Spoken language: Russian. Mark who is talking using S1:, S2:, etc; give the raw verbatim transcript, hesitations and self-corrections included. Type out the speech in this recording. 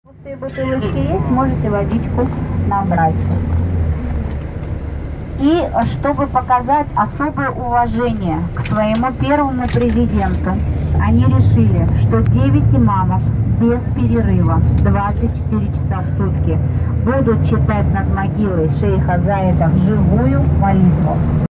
S1: Пустые бутылочки есть, можете водичку набрать. И чтобы показать особое уважение к своему первому президенту, они решили, что девять имамов без перерыва двадцать четыре часа в сутки будут читать над могилой шейха Заида вживую молитву.